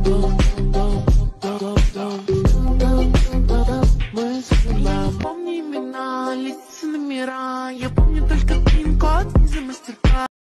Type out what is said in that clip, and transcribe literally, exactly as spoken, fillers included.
Помни имена, лица, номера. Я помню только пин-код из-за мастер